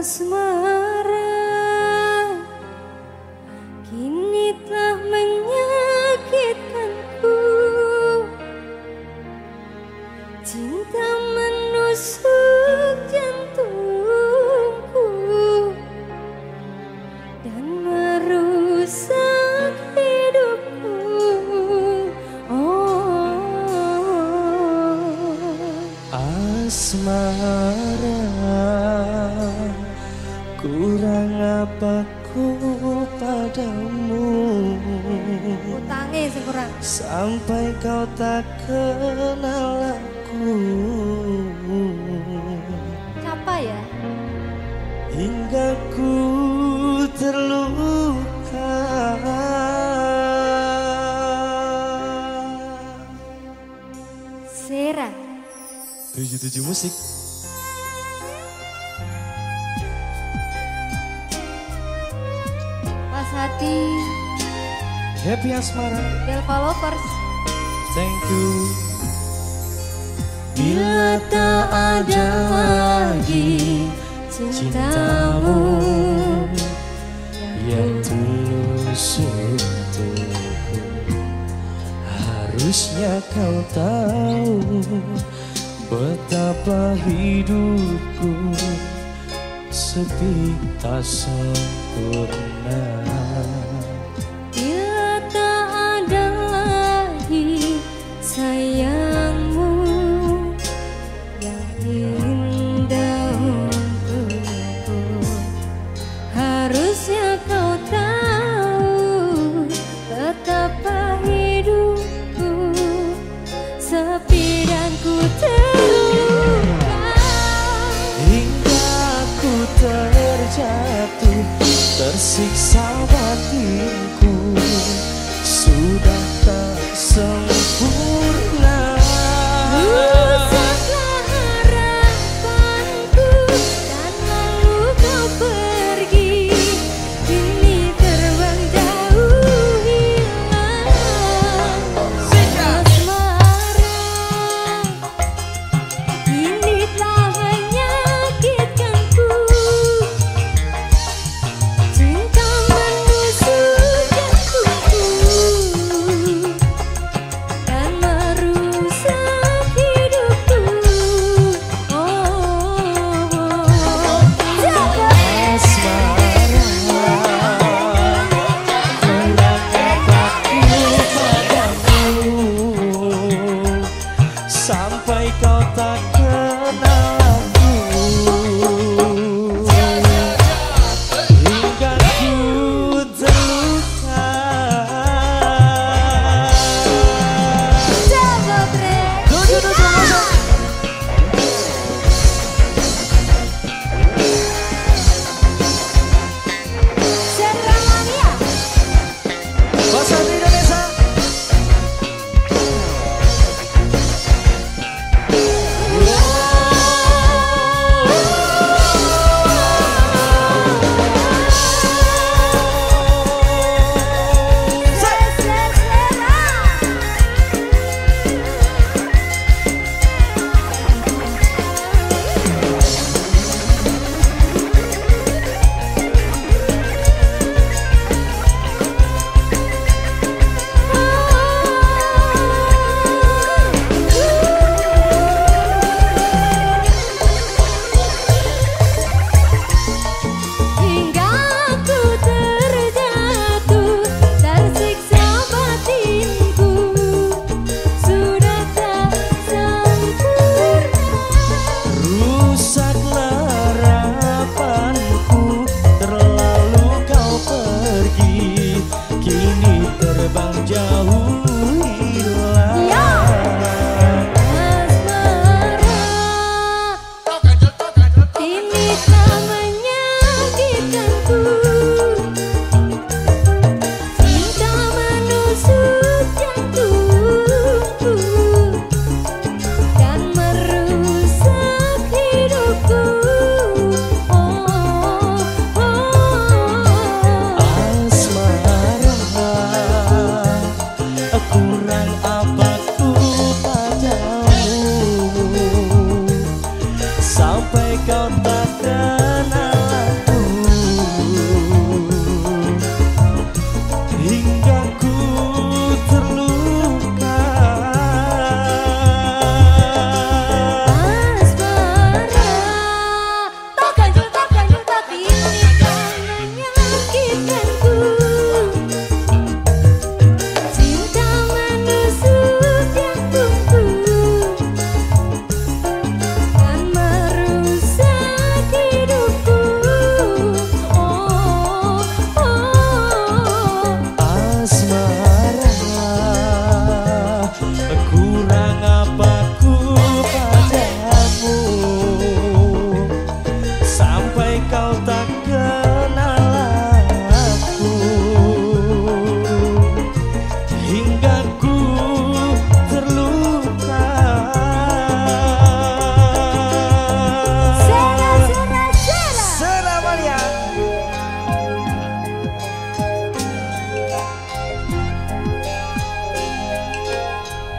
asmara kini telah menyakitkanku. Cinta menusuk jantungku dan merusak hidupku. Asmara, kurang apa ku padamu? Utange sing kurang. Sampai kau tak kenal aku. Siapa ya? Hingga ku terluka. Sera 77 musik. Mas Hadi Happy Asmara, Delva Lovers. thank you. Bila tak ada lagi cintamu yang tulus untukku, harusnya kau tahu betapa hidupku sepi tak sempurna. Bila tak ada lagi sayangmu yang indah untukku, harusnya kau tahu betapa hidupku sepi dan ku terluka. Hingga ku terjatuh, tersiksa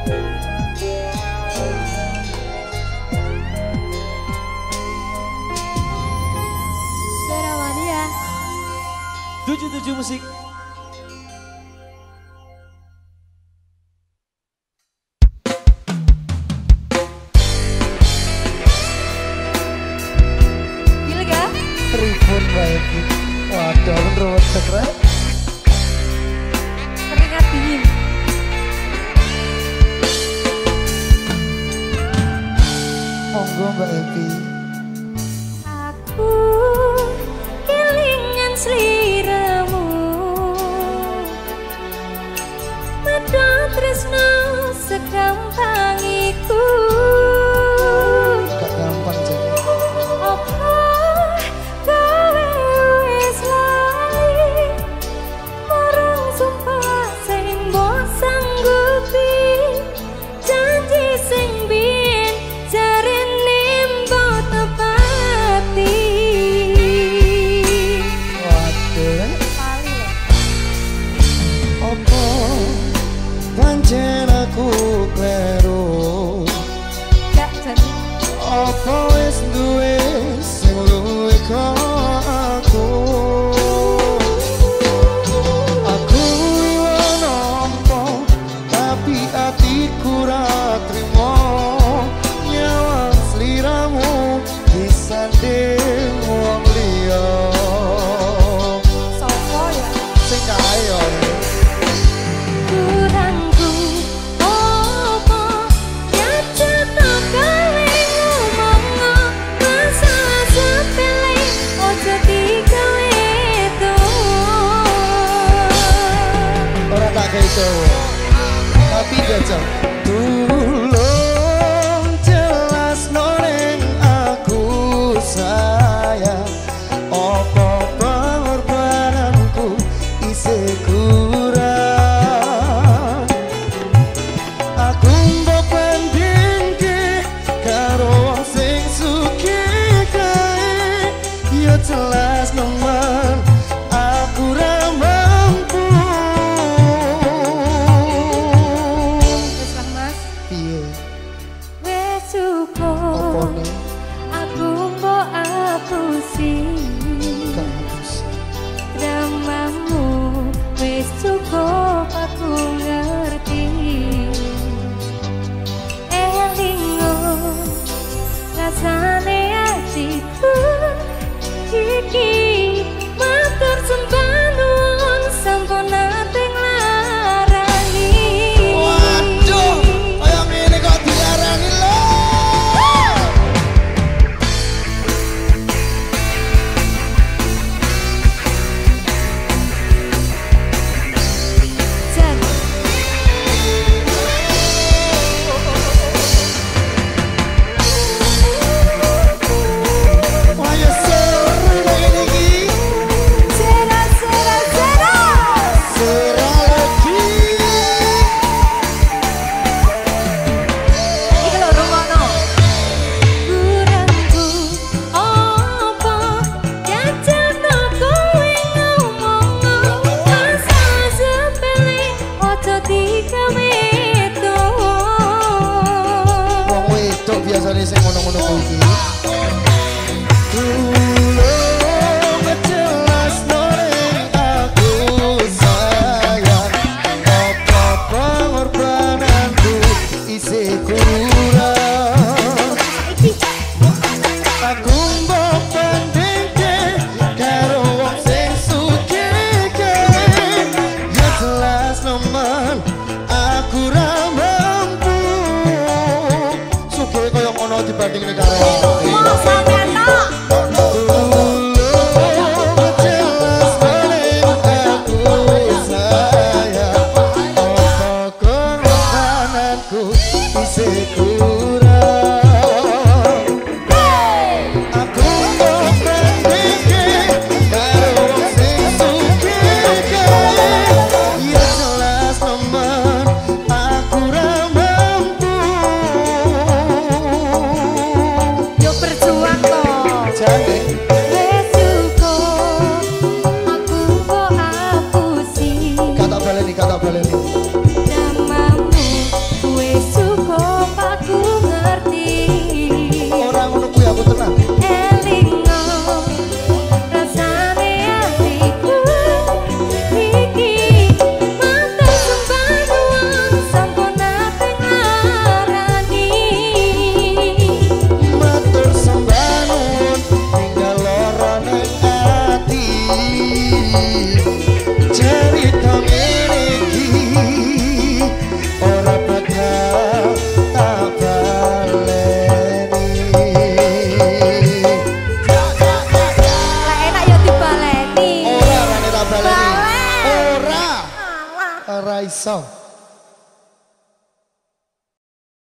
77 musik. Gila gak? Tribun baik. Waduh, bener keren. Keringat dingin. Monggo Mbak Evi. Aku kelingan sliramu, medho tresno sekampang iku. Gak gampang jadi. Apa kowe wis lali marang sumpah sing mbok sanggupi, janji sing biyen jarene mbok tepati. Waduh. Lali lho. Apa pancen aku kleru? Gak jadi. Apa wis duwe sing luwih kok aku? Aku iwak nampa, tapi atiku ra trimo nyawang sliramu disanding wong liya. Sopo ya? Sing kae yo. Kurangku opo nyaceta kowe ngomongno masalah sepele ojo digawe Ora tak keto. Tapi gajah tulung jelas ning aku sayang. Apa pengorbananku isih kurang? Aku mbok bandingke karo wong sing sugih kae. Ya jelas nemen aku ra mampu. Wis lah Mas, Piye? wis cukup. Opone Aku mbok apusi gak habis. dramamu, wis cukup aku ngerti. Elingo rasane atiku iki matur sembah nuwun sampun nate nglarani. Waduh, kaya ngene kok diarani lho. Jan, Waya seru ngene iki. sera sera sera. Sera lagi. Iki lho rungokno. Kurangku opo jajano kowe ngomongno masalah sepele ojo digawe Wong wedok biasane sing ngono-ngono kuwi. Tulung jelas ning aku sayang. Apa pengorbananku isih kurang? Aku mbok bandingke karo wong sing sugih kae. Ya jelas nemen aku ra mampu. Sugih kaya ngono dibandingne karo Mau sampean tok. tulung jelas ning aku sayang. Apa pengorbananku isih kurang? Aku mau bandingke karo wong sing sugih kae. Ya jelas nemen aku ra mampu. Yo berjuang kok. Jane Wis cukup aku mbok apusi kata baleni dramamu, wis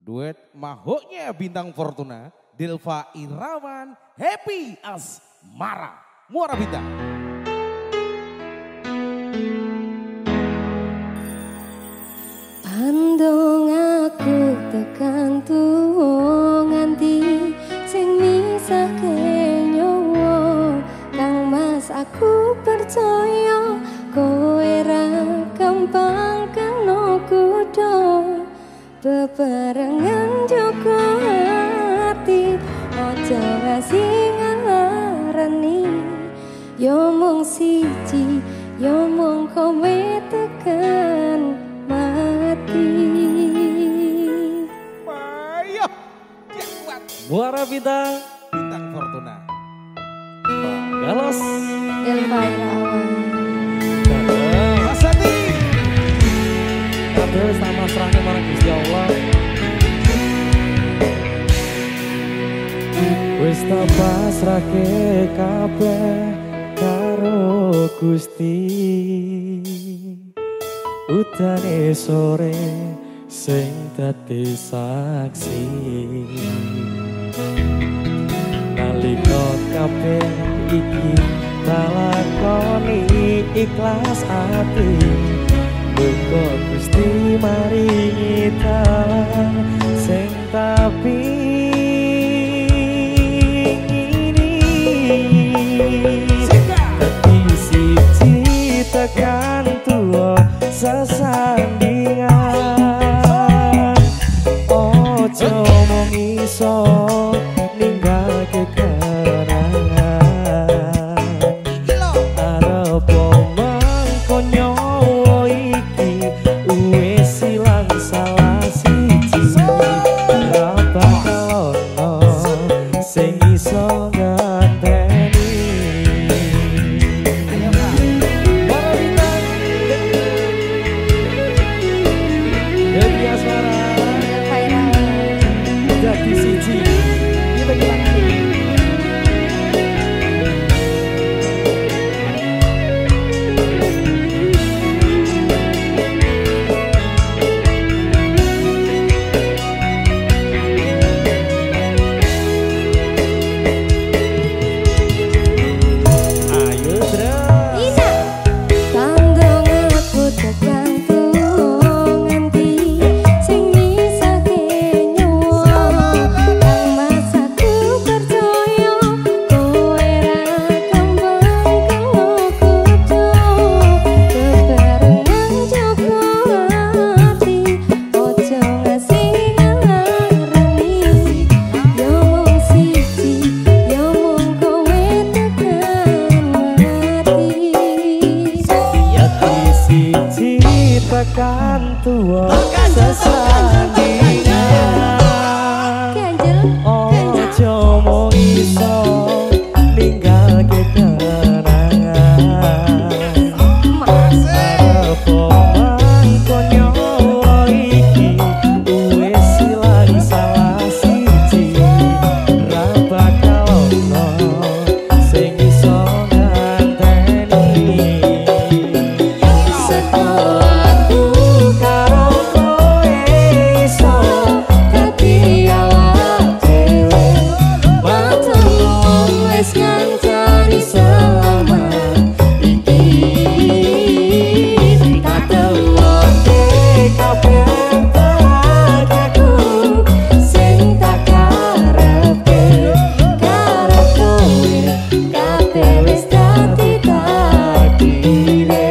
Duet mahoknya bintang Fortuna, Delva Irawan, Happy Asmara, Muara Bintang. Pandong aku tekan tuwa nganti sing misahke nyawa Kang Mas aku percaya kowe ra gampang kena kuda bebarengan jaga hati aja ngasih ngarani yo mung siji yo mung kowe tekan mati. Ayo, dia kuat. Muara Bintang, Bintang Fortuna. Galos. Delva Irawan. Mas Sati. Kabeh sama serahnya marang Gusti Allah. Wis tak pasrahke kabeh karo Gusti. Udane sore sing dadi saksi. Nalika kabeh iki talakoni ikhlas ati. Muga Gusti maringi dalan sing tapi dadi siji tekan tuwa sesandingan. Ojo mung iso ninggalke kenangan. Arep mangko nyawa iki wis ilang salah siji. Ra bakal ono sing iso ngenteni. Happy Asmara. Delva Irawan. Dadi siji kita bilang ayo Dra. Ina Pandong aku tekan tuwa nganti sing misahke nyawa Kang Mas aku percaya kowe ra gampang kena kuda bebarengan jaga hati ojo ngasih ngarani yo mung siji yo mung kowe tekan mati. Yati siji tekan tuwa sesandingan. Ganjel Ojo mung iso ninggalke kenangan. Arep mangko nyawa iki wis ilang salah siji. Ra bakal ono sing iso ngenteni. Sekolahku karo kowe iso dadi awak dhewe. Matemu wis ngancani selama iki. Katemoke kabeh bahagiaku sing tak karepe karo kowe kabeh wis dadi takdire.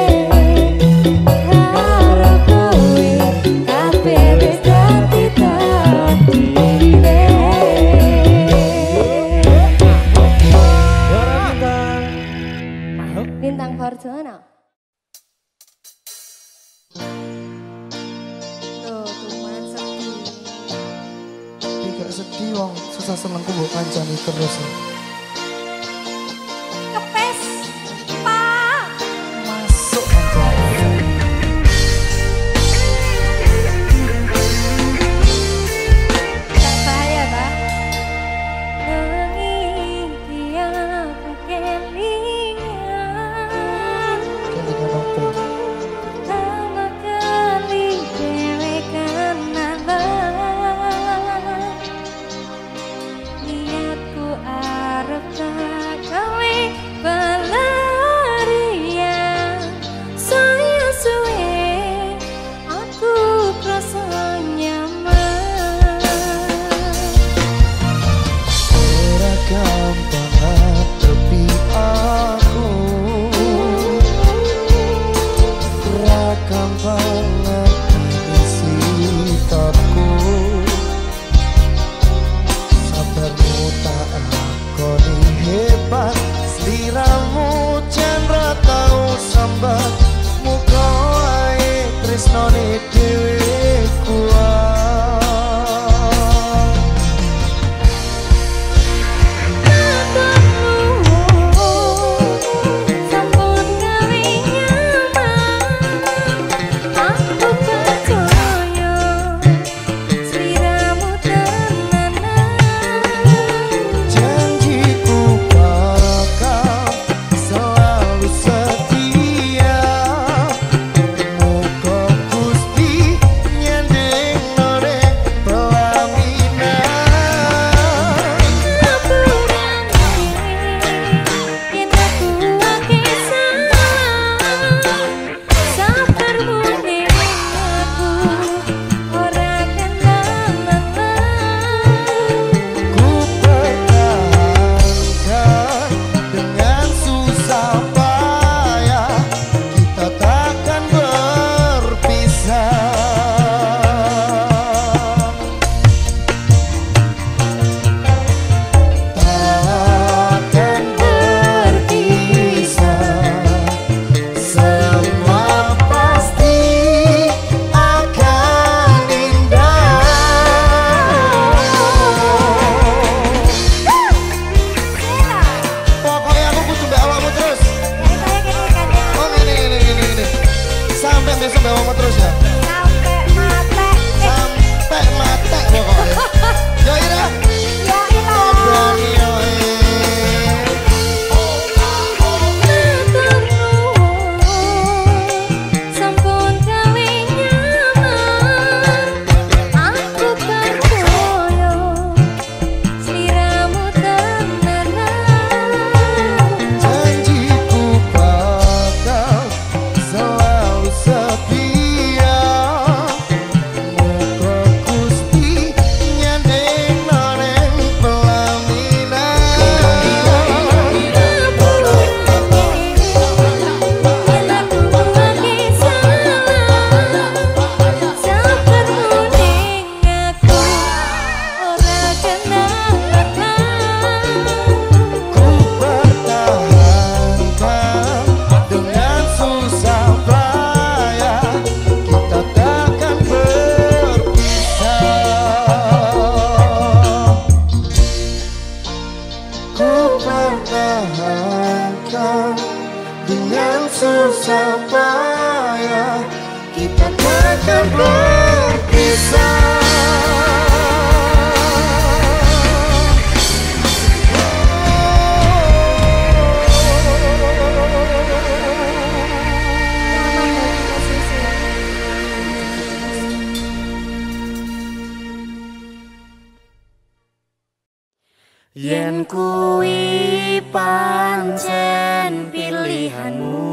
Karo kowe kabeh wis dadi takdire. Muara Bintang. Bintang Fortuna. Tuh, kuman sedih. Tidak sedih wong susah seneng kubu kancani terus. Kepes, Pak. Masuk kancani. Tak bahaya, Pak. Nanging dia kelingan. Kali kanapa? Pertama kali dewe kenal Yen kuwi pancen pilihanmu,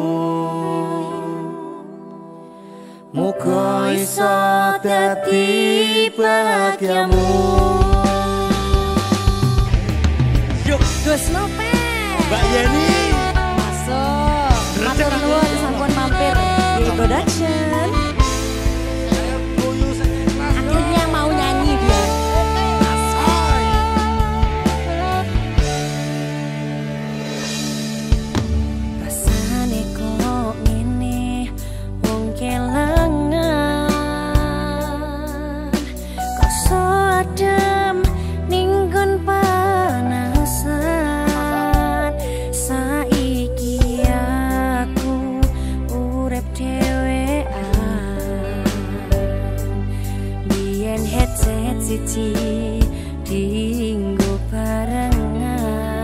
muga iso dadi bahagiamu. Yuk, Gus Lopez. Mbak Yeni. Masuk. Matur nuwun sampun mampir di production. Akhirnya mau nyanyi dia. Rasane kok ngene wong kelangan, kok so adem ninggon panasan. Saiki aku urip dhewean, biyen headset siji dienggo barengan.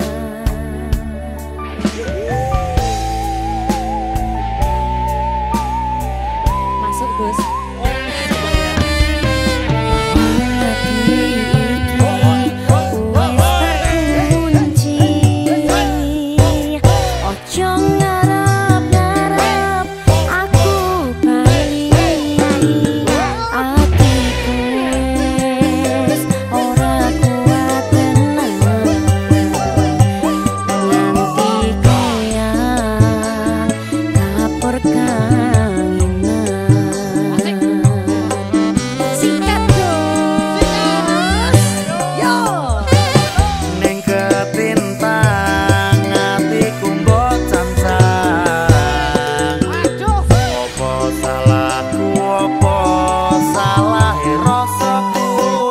Masuk Gus. Ojo ngarep-ngarep aku bali, atiku wis ora kuat tenang, nganti goyang kapur kanginan. Sikat Gus, yo. Ning ketintang atiku mbok cancang. Apa salahku, apa salahe rasaku,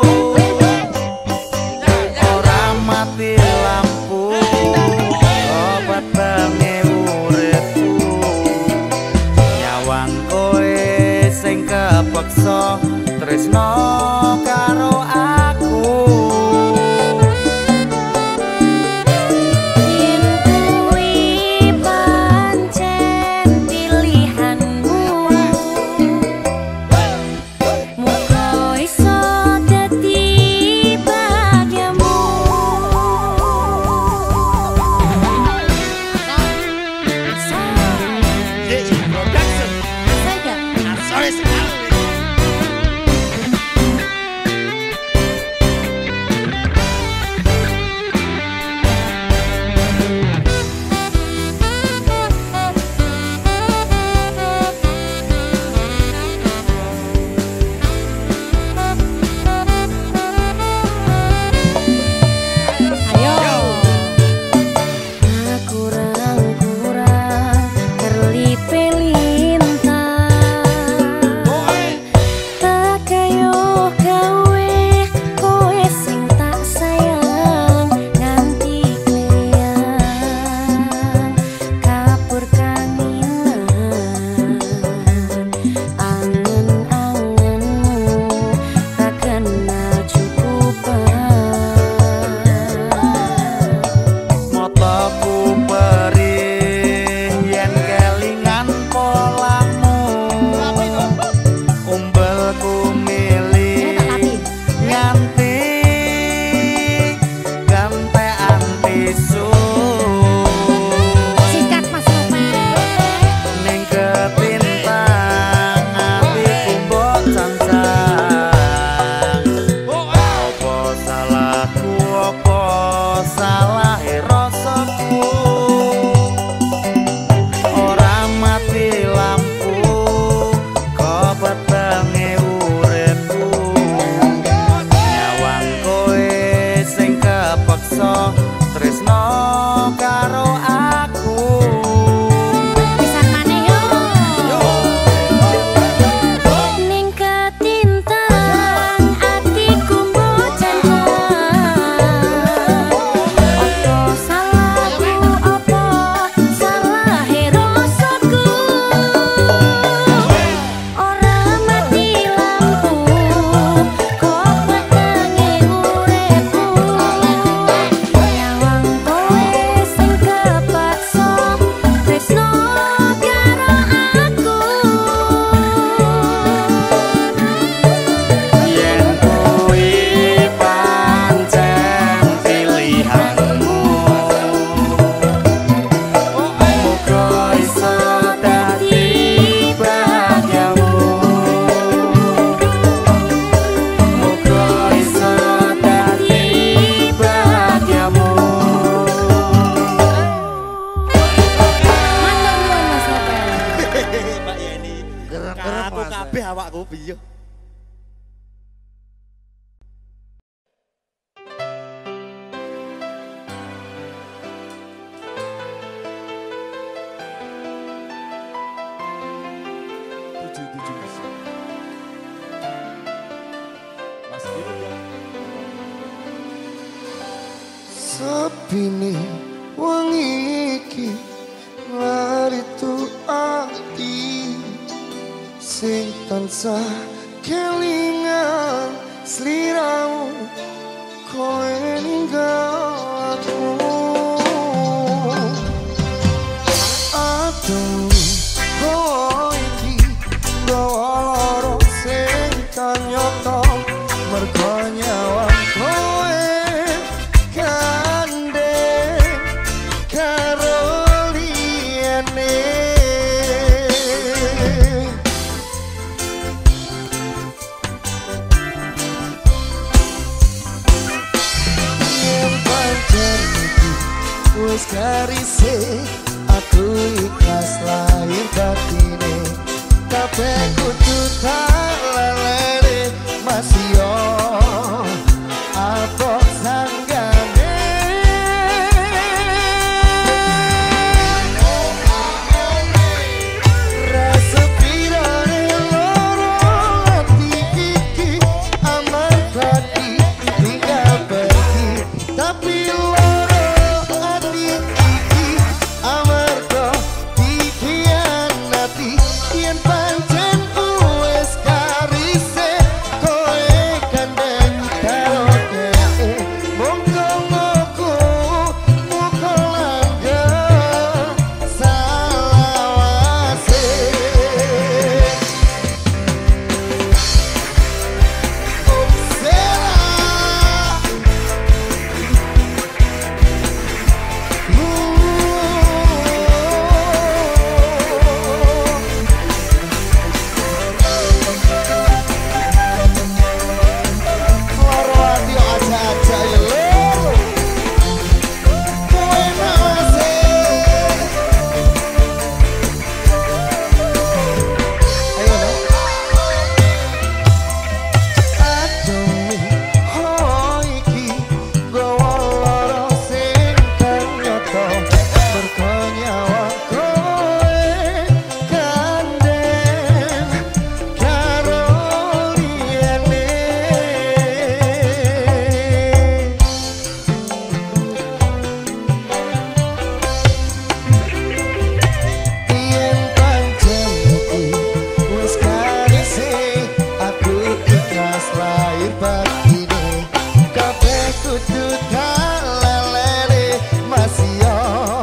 ora mati lampu obat bange uripku. Nyawang kowe sing kepeksa tresno karo aku. Yen kuwi pancen pilihanmu, muga iso dadi bahagiamu. Saya sepine wengi iki laritu ati sing tansah kelingan sliramu kowe ninggal aku aduh kowe iki gawa lara sing kanyata mergo nyawa kowe gandeng karo liyane yen pancen iki wis karise aku ikhlas lahir batine kabeh kudu tak lelere masih yo apa sanggane rasa pirane loro ati iki aman tadi tinggal pergi tapi loro ati iki amarga dikhianati yen pancen wis karise kowe kandeng karo dheke monggo ngoku muga langga salawase loro ati aja-aja ya loro kowe nawase ayo no aduh oh iki gawa lara sing kanyata mergo nyawa kowe gandeng karo liyane yen pancen iki wis karise aku ikhlas lahir batine kabeh kudu tak lelere masih yo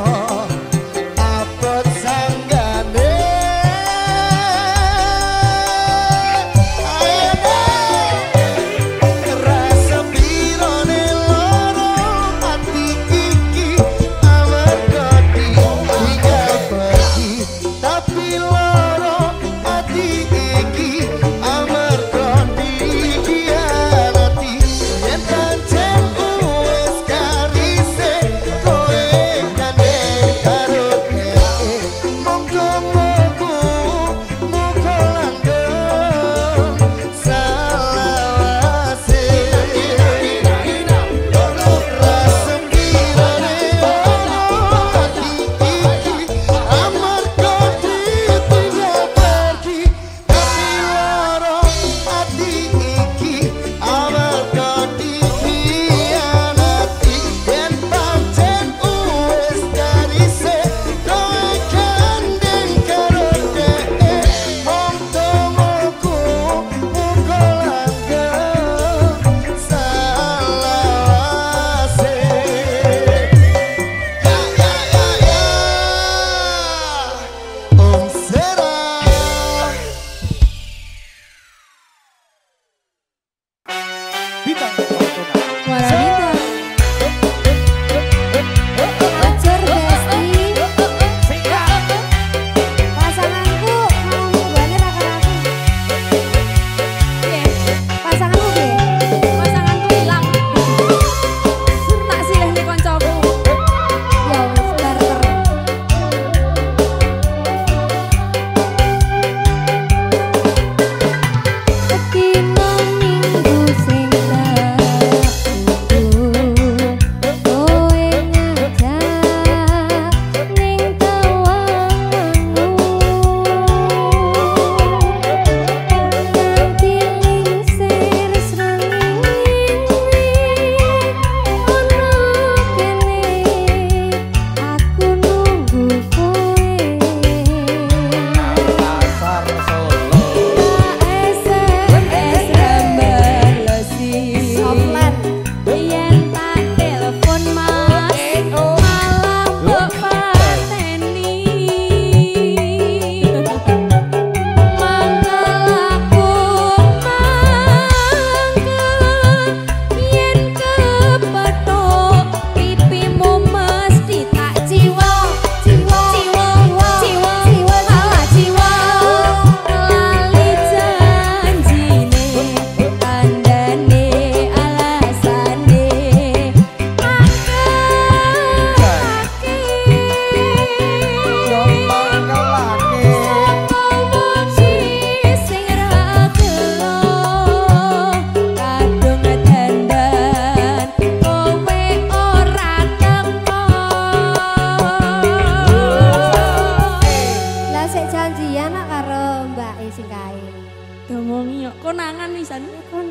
abot sanggane rasa pirane loro ati iki amarga ditinggal pergi tapi loro ati iki amarga dikhianati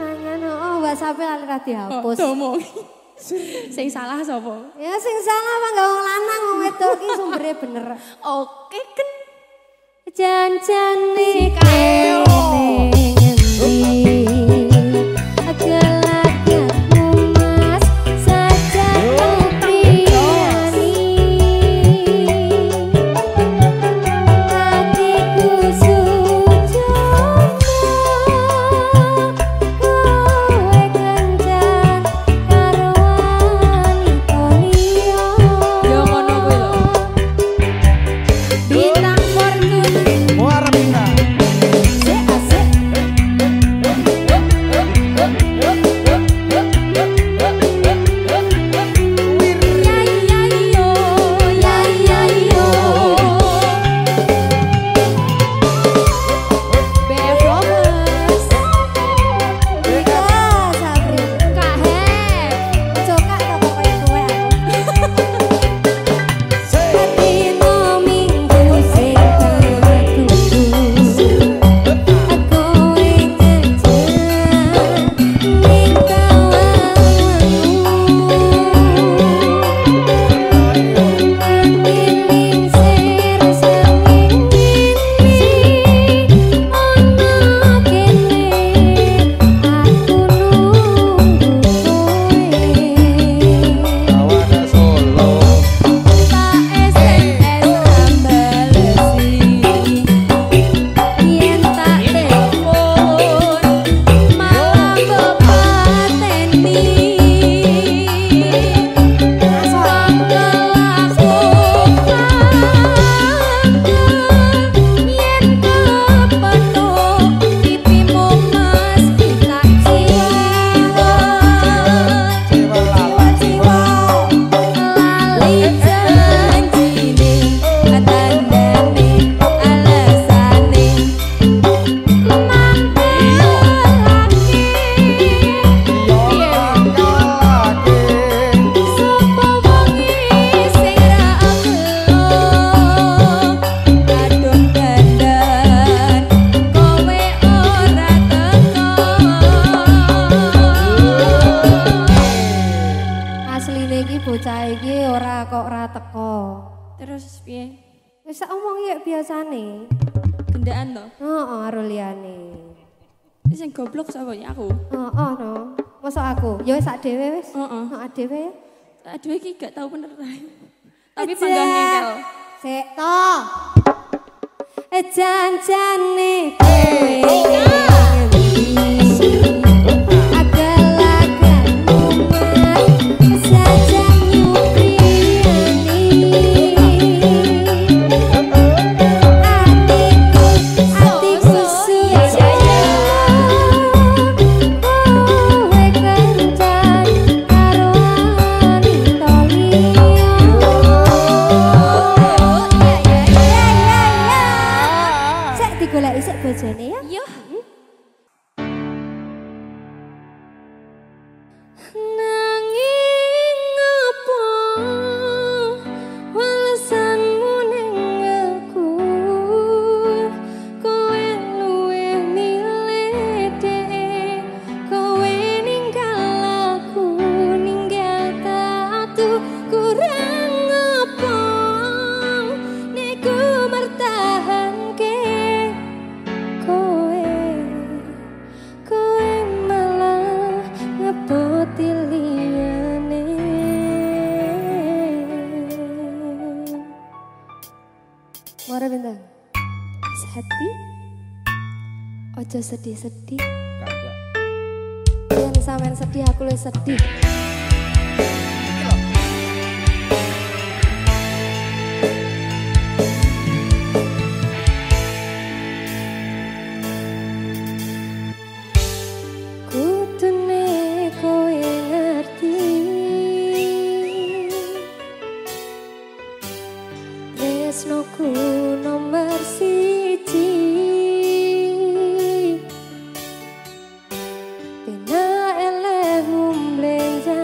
kenangan. Oh, WhatsApp-e lali ra dihapus. Domong. Sing salah sapa? Ya sing salah mah gak wong lanang wong wedok iki sumbere bener. Oke kan. Janjane kene ngendi. Terus piye? Wis sak omong ya biasane. Gendaan to? Heeh, karo liyane. Sing goblok sapa ya aku? Heeh, no. Masa aku? Ya wis sak dhewe wis. Heeh. Sak dhewe ya. Sak dhewe iki gak tau bener Tapi panggah ngengkel. Sik to. Janjane kowe. Digoleki sik bojone ya. Yo. Nanging apa walesanmu ning aku, kowe luwe milih dhek, kowe ninggal aku ninggal tatu, kurang apa nek ku mertahanke kowe malah ngepoti liyane. Mora bintang hati ojo sedih-sedih. Kagak. Jangan sampean sedih, aku lu sedih. Kudune kowe ngerti tresnoku nomor siji, pena eleh mumbleng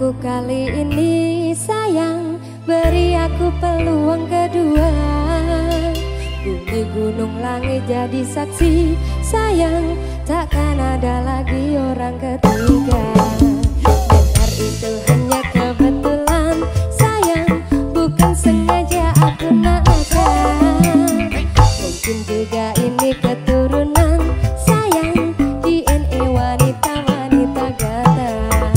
Untuk kali ini sayang, beri aku peluang kedua. Bumi gunung langit jadi saksi, sayang, takkan ada lagi orang ketiga. Benar itu hanya kebetulan, sayang, bukan sengaja aku nakkan. Mungkin juga ini keturunan, sayang, DNA wanita-wanita gata.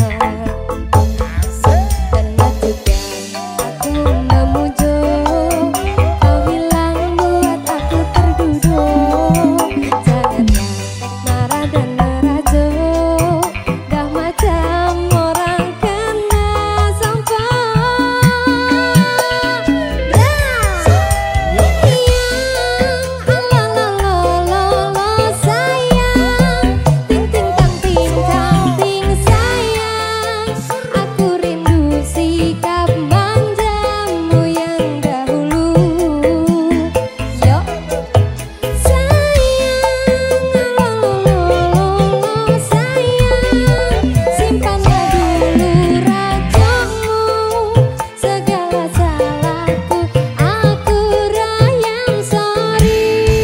Pernah juga aku memujuk, kau hilang buat aku terduduk. Janganlah marah dan merajuk, dah macam orang kena sampah. Sayang, ting ting tang ting tang ting sayang, aku rindu sikap manjamu yang dahulu. Yo sayang, simpanlah dulu racunmu, segala salahku aku rayang sorry.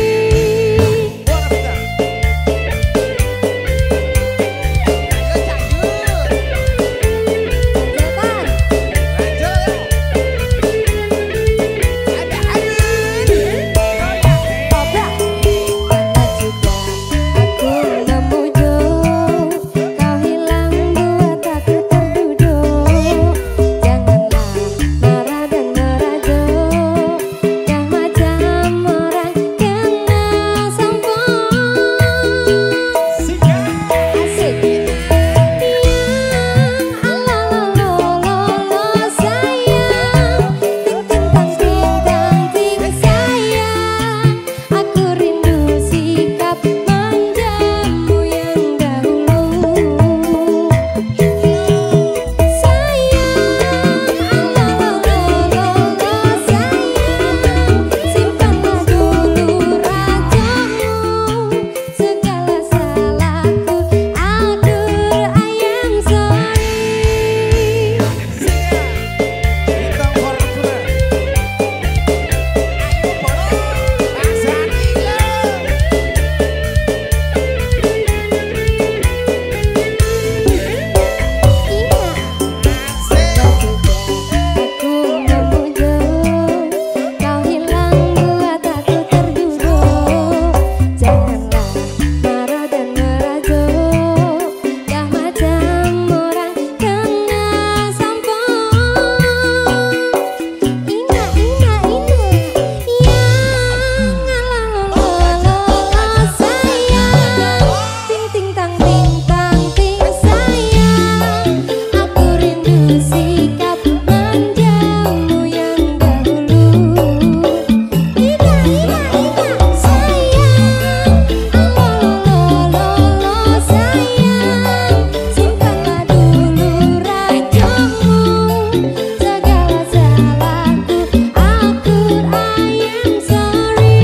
Pernah juga aku memujuk, kau hilang buat aku terduduk. Janganlah marah dan merajuk, dah macam orang kena sampah. Asik. Sayang, ting ting tang ting tang ting sayang, aku rindu sikap manjamu yang dahulu. Sayang, simpanlah dulu racunmu, segala salahku aku ayam sorry. Bintang Fortuna. Aku memujuk, kau hilang buat aku terduduk. Janganlah marah dan merajuk, dah macam orang kena sampah. Ina yang sayang, ting ting tang ting tang ting sayang, aku rindu sikap manjamu yang dahulu. Ina sayang, sayang, simpanlah dulu racunmu, segala salahku aku ayam sorry.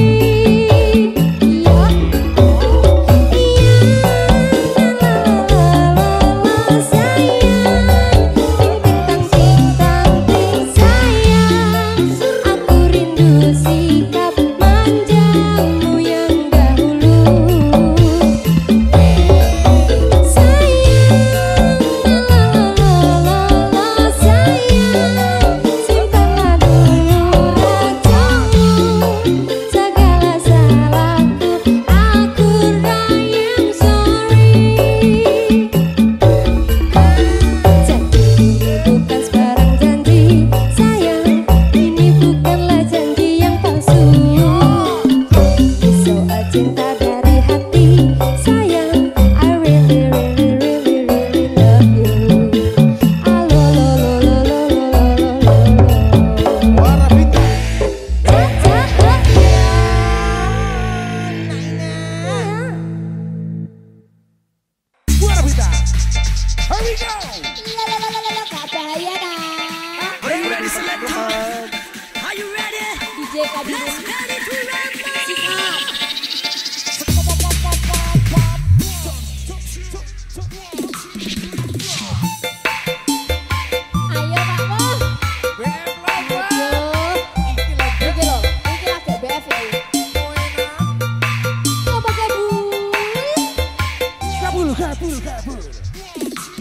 Sayang, aku rindu sikap manjamu yang dahulu. Sayang, simpanlah dulu racunmu, segala salahku aku rayang sorry. Jadi ini bukan sebarang janji, sayang, ini bukanlah janji yang palsu. Soal cinta dari hati, sayang, I really love you. Suara bintang. Suara bintang. Here we go. DJ Kadin.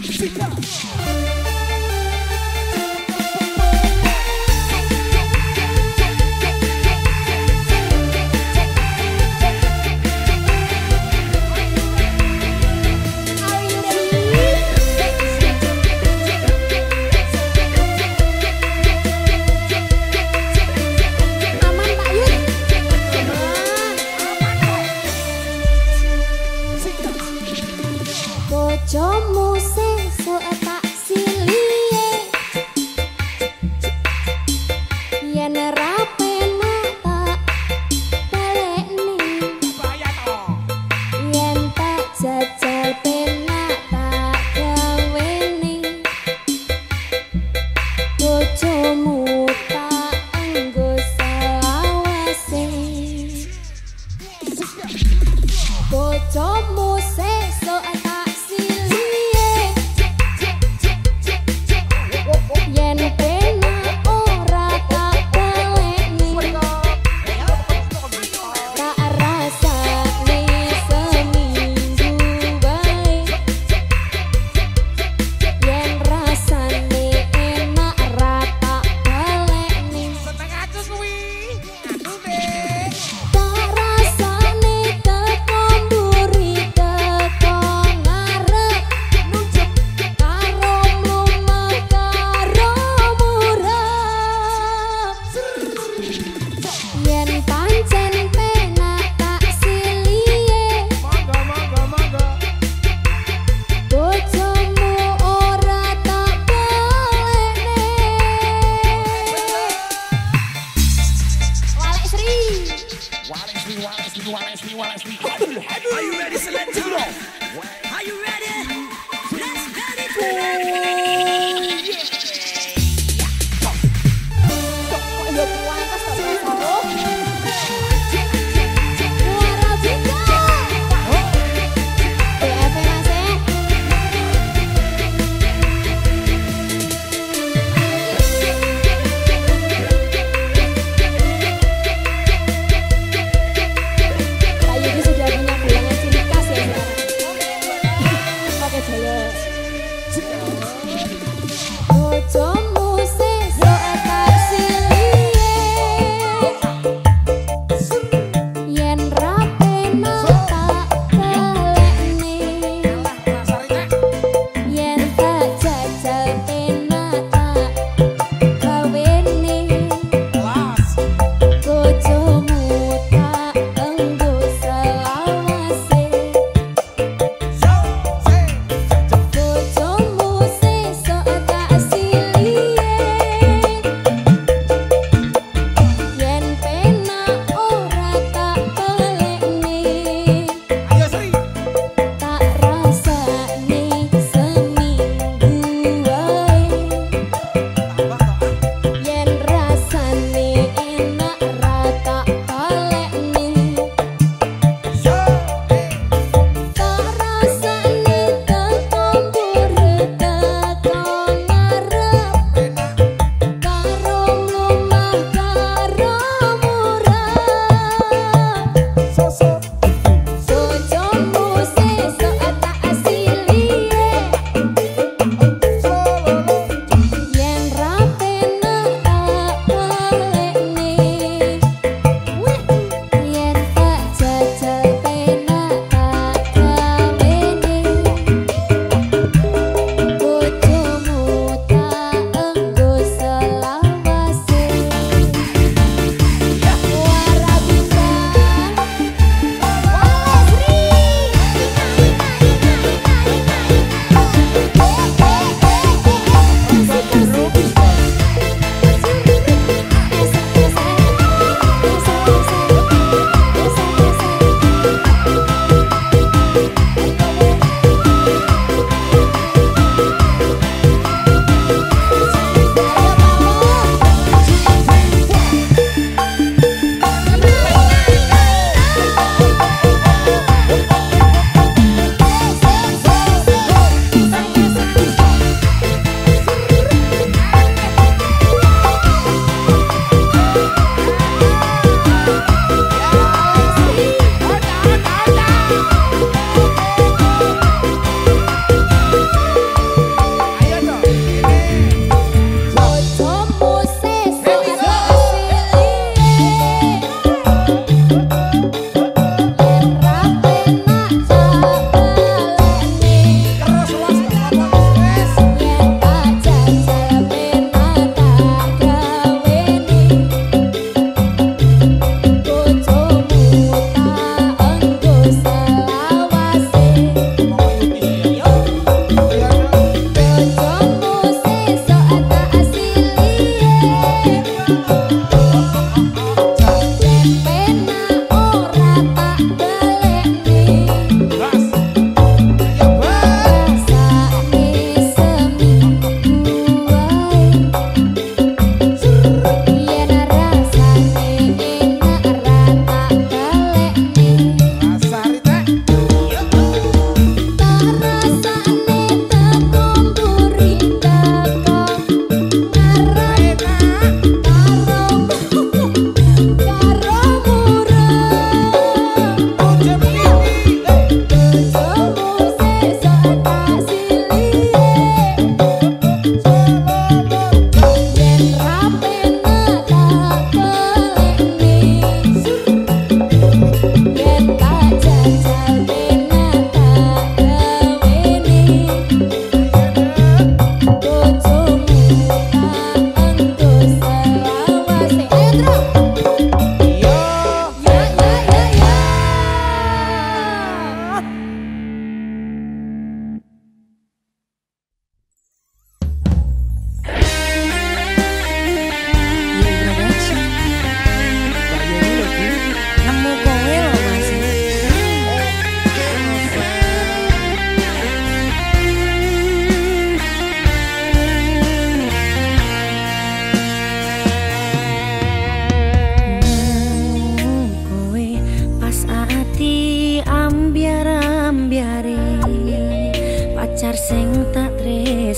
Bojomu sesuk tak silie yen ra penak tak balekni yen tak jajal penak tak gaweni bojomu tak enggo selawase bojomu sesuk tak yen penak ora tak baleni tak rasane seminggu bae yen rasane enak ra tak baleni tak rasane teko mburi teko ngarep karo mlumah karo yen pancen penak tak silie bojomu ora tak balene Walek Sri Are you ready, Selector? Are you ready? Let's get it. yo puantas tak bisa Muara Bika BF Mas Kak Yudi sudah punya bilangan ciri khas ya sekarang pakai jaya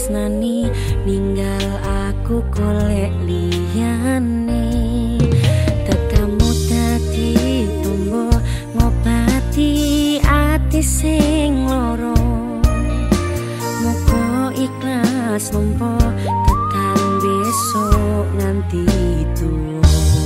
tresnani ninggal aku golek liyane tekamu dadi tombo ngobati ati sing loro muga ikhlas nompo tekan besok nganti tuwa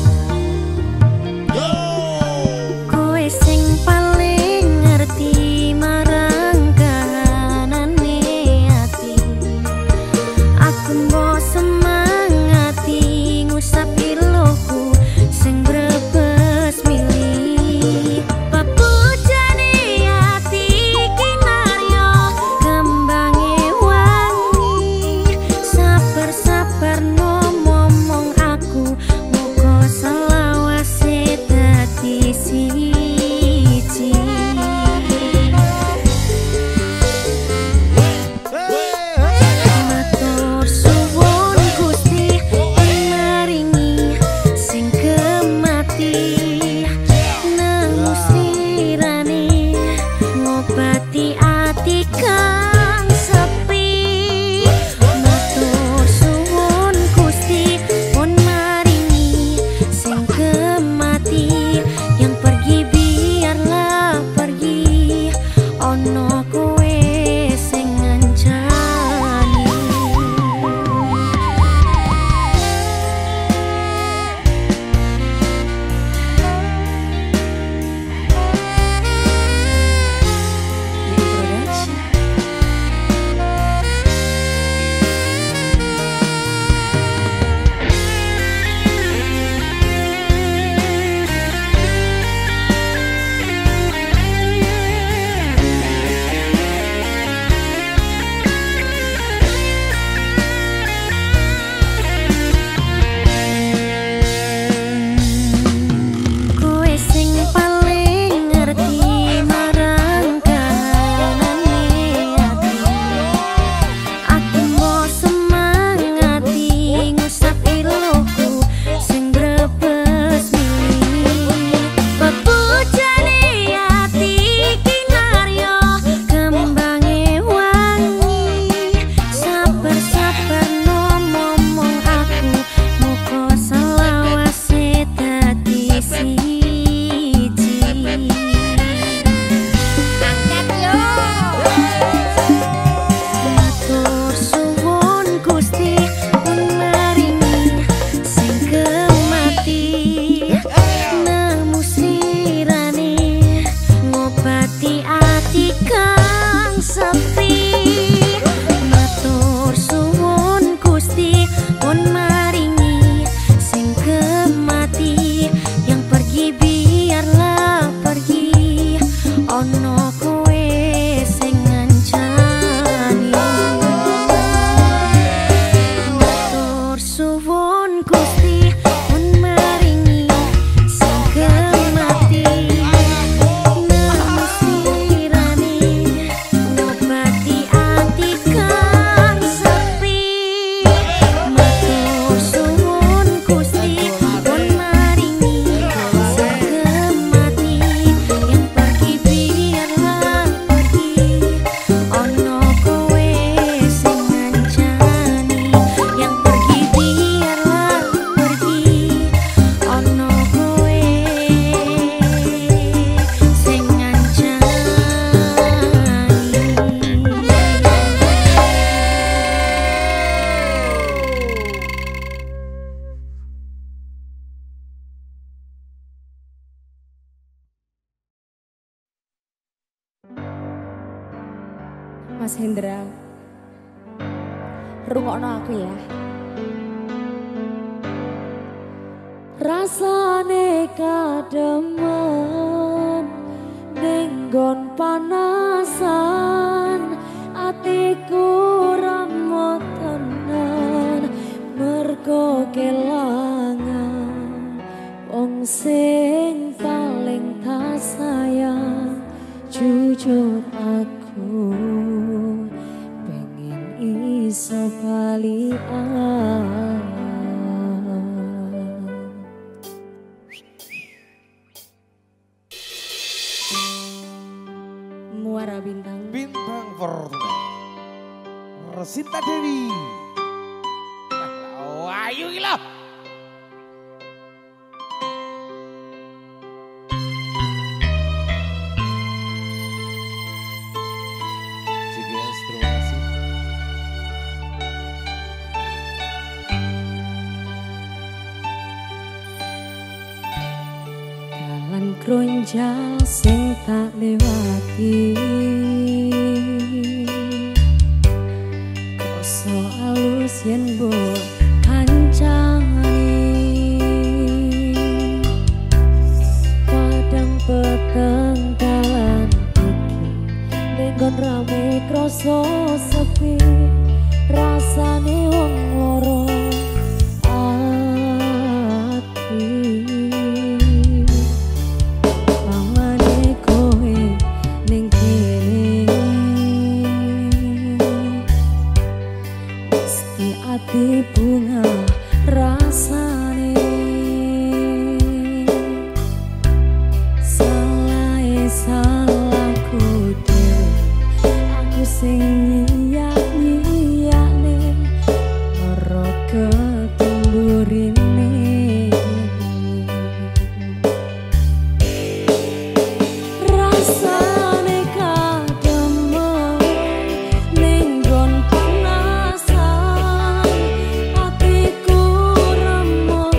kowe sing paling ngerti marang kahanane ati aku mbok semangati ngusap iloku sing brebes milih papujane ati kinaryo kembange wangi sabar-sabar ngomong aku muga selawase dadi siji matur suwun Gusti maringi sing kemati nang musirane ngobati ati kang sepi matur suwun Gusti pun maringi sing kemati yang pergi biarlah pergi ono kowe sing ngancani kowe sing paling ngerti marang kahanane ati aku mbok semangati ngusap iloku sing brebes milih papujane ati kinaryo kembange wangi sabar-sabar ngomong aku muga selawase dadi siji matur suwun Gusti pun maringi sing kemati nang musirane ngobati ati kang sepi matur suwun Gusti pun maringi sing kemati yang pergi biarlah pergi ono kowe sing ngancani matur suwun Gusti pun maringi sing kemati nang musirane ngobati ati kang sepi matur suwun Gusti pun maringi sing kemati yang pergi biarlah pergi ono kowe sing ngancani yang pergi biarlah pergi ono kowe sing ngancani Mas Hendra rungokno aku ya rasane kademen nenggon panasan atiku ramot tenan mergo kelangan wong sing paling tak sayang jujur aku pengen iso balikan Muara Bintang Bintang Fortuna Sinta Dewi. Oh, ayo gila. CGS, terima kasih. Dalan kronjal sing tak lewati, koso alus yen mbok kancani, padang peteng dalan iki nggon rame kroso sepi, rasane wong loro ati. Pamane kowe ning kene mesti ati bunga rasane, salahku dhewe aku sing nyiyak-nyiyakne ora ketumburine. Rasane kademem ning nggon panasan, atiku remuk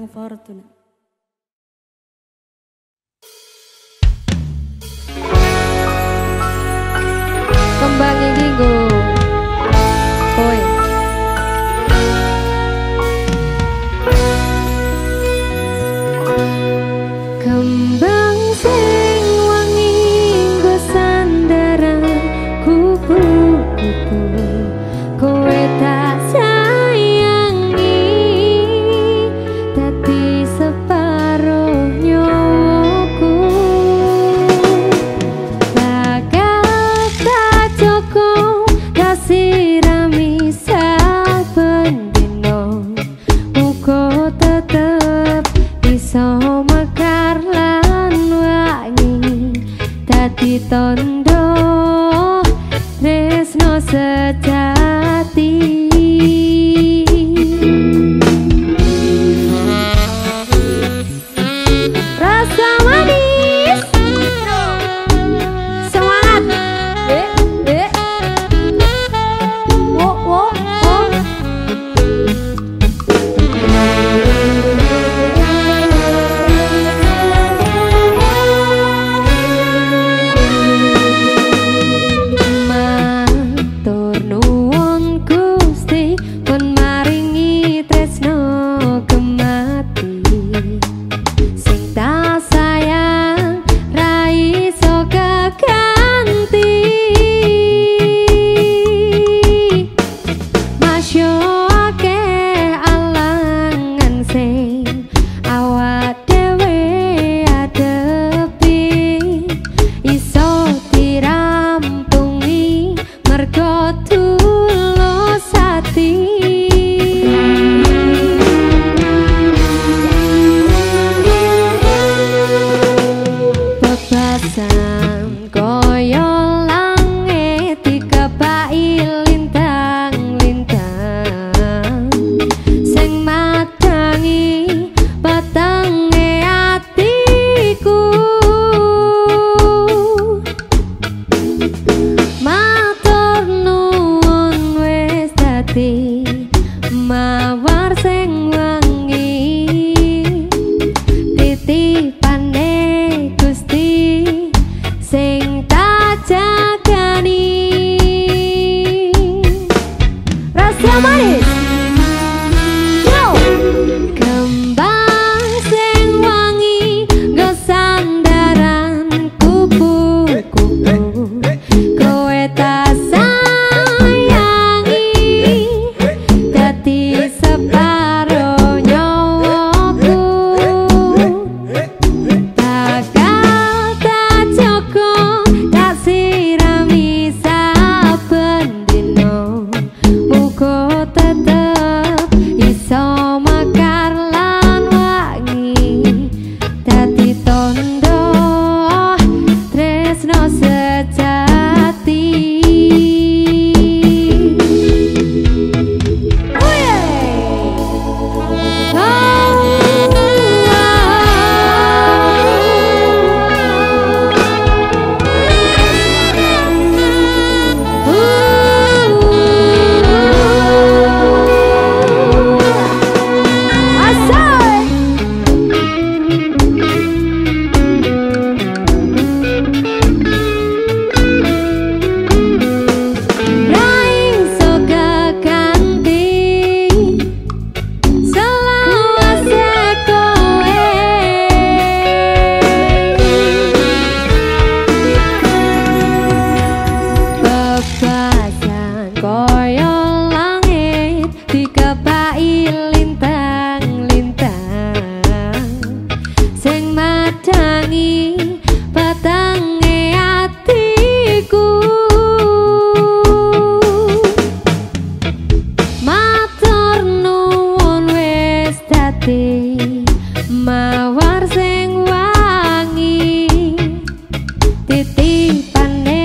bareng Fortuna. Kembang indigo. Oi. Kembang sing wangi nggo sandaran kupu-kupu kowe tak sayangi dadi separuh nyawaku bakal tak cukup tak sirami saben dino muga tetep iso mekar lan wangi dadi tondo tresno sejati. Rasa manis semangat wo wo wo. Matur nuwun Gusti pun maringi tresno gemati sing tak sayang ra iso keganti. Masya akeh alangan sing awak dhewe adepi iso dirampungi mergo tulus ati. Bebasan koyo langit dikepaki lintang-lintang sing madangi petenge atiku. Matur nuwun wis dadi mawar sing wangi titipane Gusti sing tak jagani. Rasa manis yo kembang sing wangi nggo sandaran kupu-kupu kowe tak sayangi dadi separuh nyawaku bakal tak cukup tak sirami saben dino muga tetep iso mekar lan wangi dadi tondo tresno sejati. Bebasan koyo langit dikepaki lintang-lintang sing madangi petenge atiku. Matur nuwun wis dadi mawar sing wangi titipane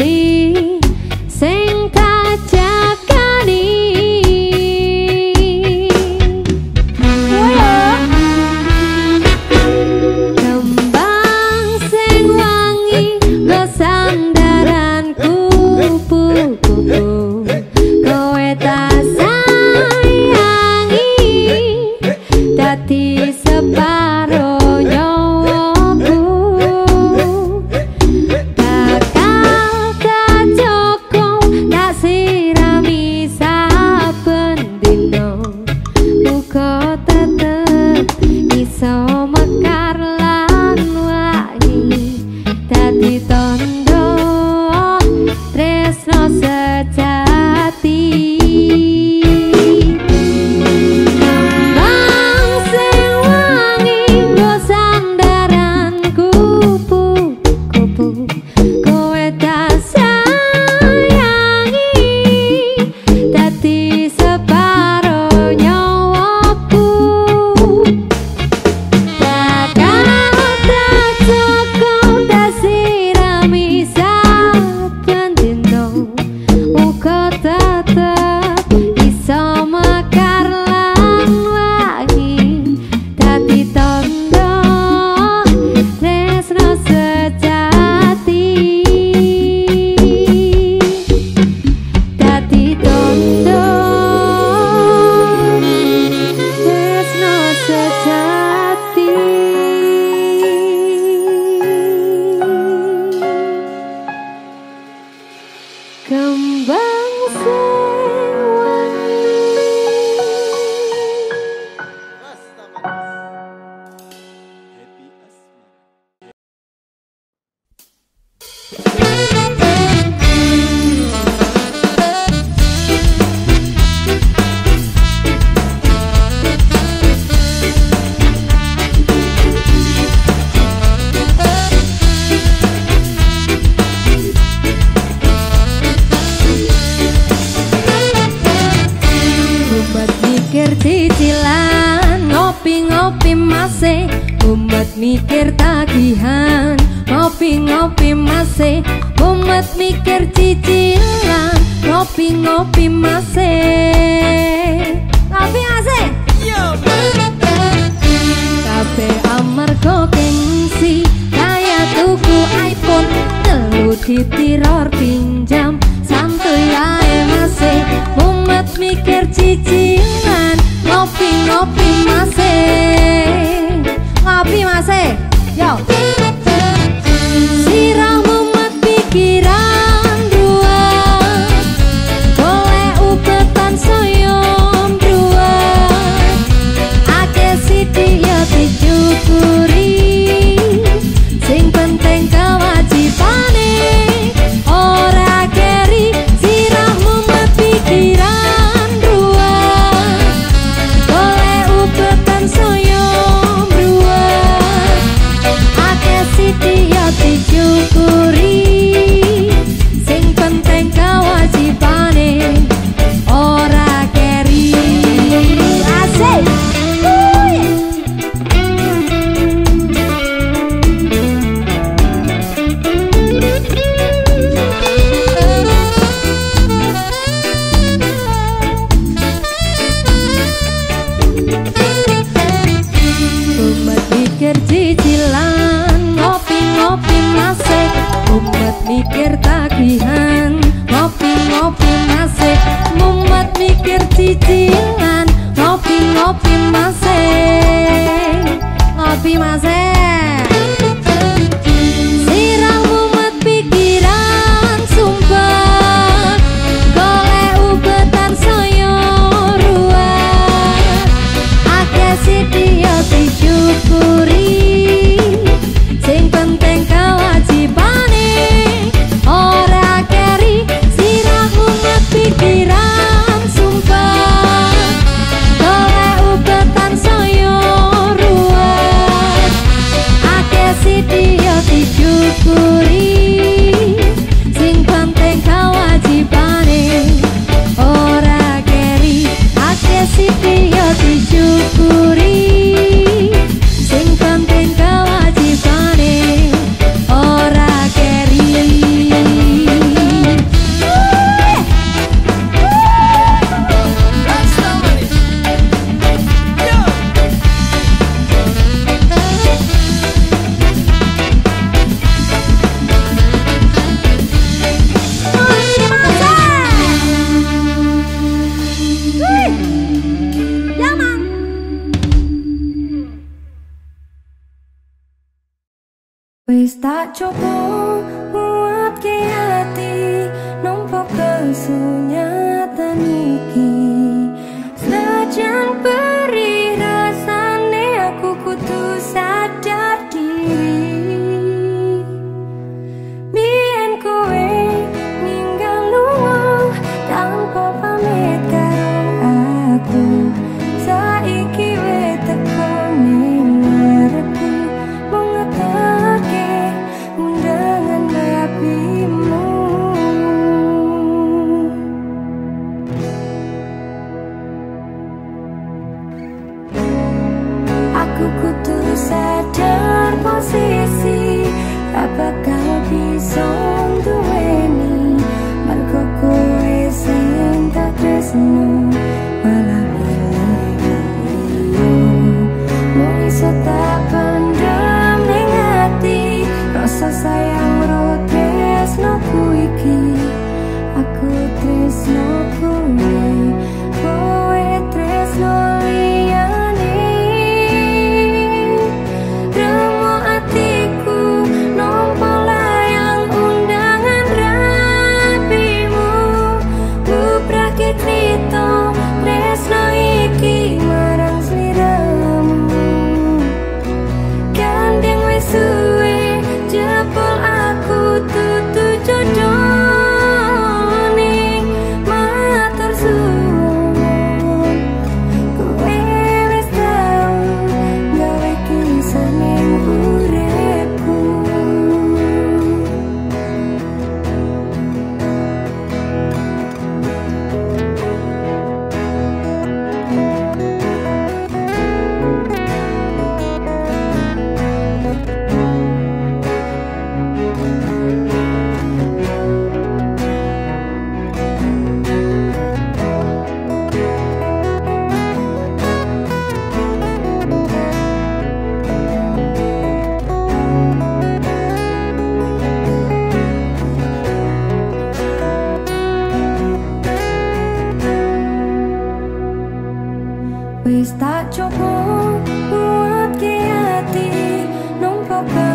Gusti sing tak jagani. cicilan, ngopi-ngopi masih mumet mikir tagihan. Ngopi-ngopi masih mumet mikir cicilan, ngopi-ngopi masih. Ngopi masih. Kabeh amarga gengsi, kaya tuku iPhone telu ditiror pinjam. Santuy ae masih mumet mikir cicilan, ngopi-ngopi masih. Ngopi masih. Yo. Sirah mumet pikiran ruang, golek ubetan soyom ruang. Ake sithik ya disyukuri, sing penting kewajibane ora keri. Sirah mumet pikiran ruang, golek ubetan soyom ruang. Ake sithik ya disyukuri, sing penting kewajibane ora keri. Asik. Umat mikir cicilan, ngopi-ngopi masih mumet mikir tagihan. Ngopi-ngopi masih mumet mikir cicilan, ngopi-ngopi masih. Ngopi masih. Sirah mumet pikiran sumpah, golek ubetan soyo ruang. Ake sithik ya disyukuri, sing penting kewajibane ora keri. Sirah mumet pikiran sumpah, golek ubetan soyo ruang. Ake sithik ya disyukuri, sing penting kewajibane ora keri. Ake sithik ya disyukuri, sing penting kewajibane ora keri. Wis tak coba nguatke ati nampa kesunyatan iki. Senajan perih rasane aku kudu sadar diri. Biyen kowe ninggal luwih tanpa pamit karo aku. Saiki wis teko ning ngarepku, mung ngetake undangan rapimu. Aku kudu sadar posisi ra bakal bisa duweni, mergo kowe sing tak tresno malah mung iso tak pendam ning ati. Rasa sayang ro tresnoku iki, aku tresno kowe, kowe tresno liyane. Remo atiku nampa layang undangan rapimu. Bubrake crita tresno iki marang sliramu. Wis tak coba buat ke hati numpuk